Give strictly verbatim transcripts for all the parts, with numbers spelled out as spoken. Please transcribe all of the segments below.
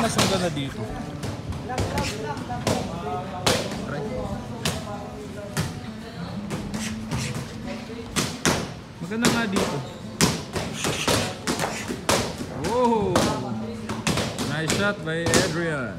mas maganda dito? Maganda nga dito. Whoa! Nice shot by Adrian.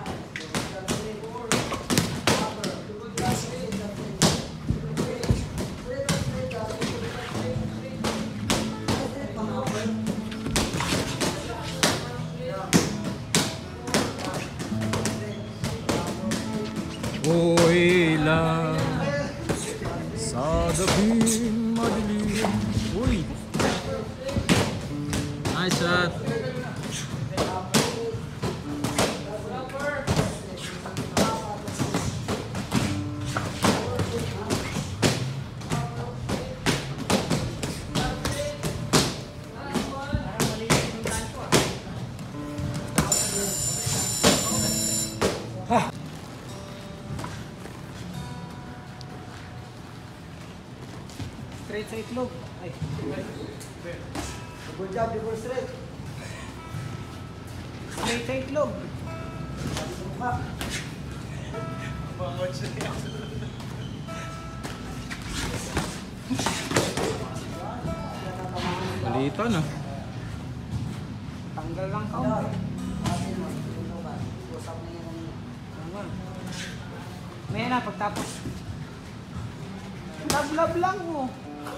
Uy lang sa gabing madilim. Uy! Nice shot. Ha! Straight sa itlog. Ay. Good job, double straight. Straight sa itlog. Palitan ah. Tanggal lang ka. Maya na, pagtapos. Lab-lab lang mo.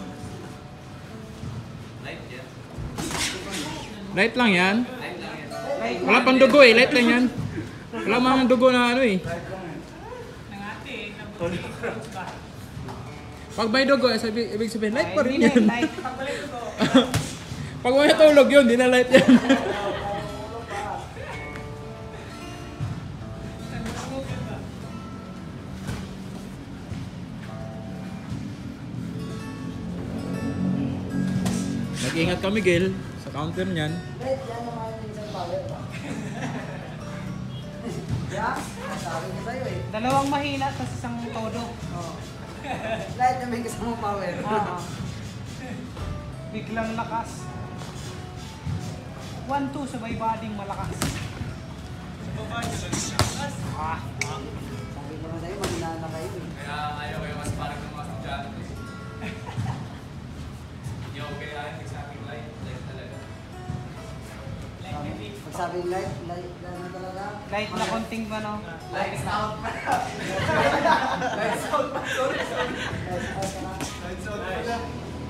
Light lang yan. Light Wala pang dugo eh, light lang yan. Wala mga dugo na ano eh. Pag may dugo, sabi, ibig sabihin, light pa rin yan. Light. Pag may tulog yun, di na light yan. Nag-ingat ka, Miguel, sa counter niyan. Right, yan naman yung isang power ba? Yeah, sabi ko sa'yo eh. Dalawang mahina, tapos isang todo. Oh. Light na may kasamang power. Oo. Biglang lakas. one two, sabay bading malakas. Sabay bading malakas? Ah. Sabi ko naman sa'yo, mahina na kayo eh. Kaya ayaw kayo mas parang ng mga estudyante ko eh. Hindi ako kaya nagsabing light, light talaga. Pag sabing light, light na talaga. Light na konting ba no? Lights out pa na. Lights out pa, sorry, sorry. Light out ka na. Lights out pa na.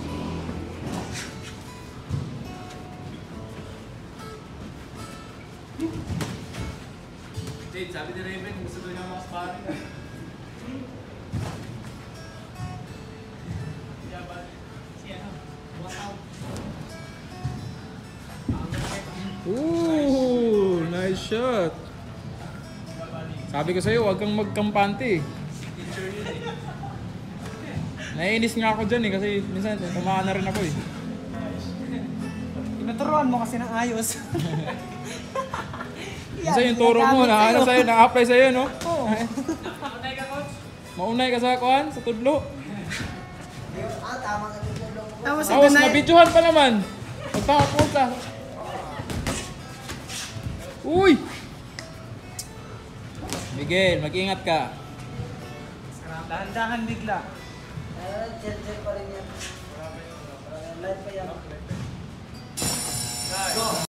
Jade, sabi ni Raven, gusto doon niya mga sparring. Ooh, nice shot. Sabi ko sa'yo, huwag kang magkampante. Naiinis nga ako dyan eh, kasi minsan tumahan na rin ako eh. Tinuturuan mo kasi ng ayos. Minsan yung turo mo, na ano sa'yo, na-apply sa'yo, no? Oo. Maunay ka, coach? Maunay ka sa kuhan, sa tudlo. Ah, tama ka din yung loob ko. Tapos Tapos nabidyohan pa naman. Pagpakapunta. Uy! Miguel, mag-ingat ka. dahan-dahan bigla. Eh, chill-chill pa rin yan. Light pa yan.